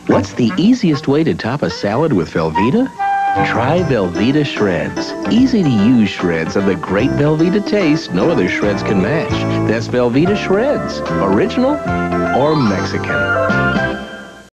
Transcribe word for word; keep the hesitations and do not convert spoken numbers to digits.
What's the easiest way to top a salad with Velveeta? Try Velveeta Shreds. Easy to use shreds of the great Velveeta taste no other shreds can match. That's Velveeta Shreds. Original or Mexican.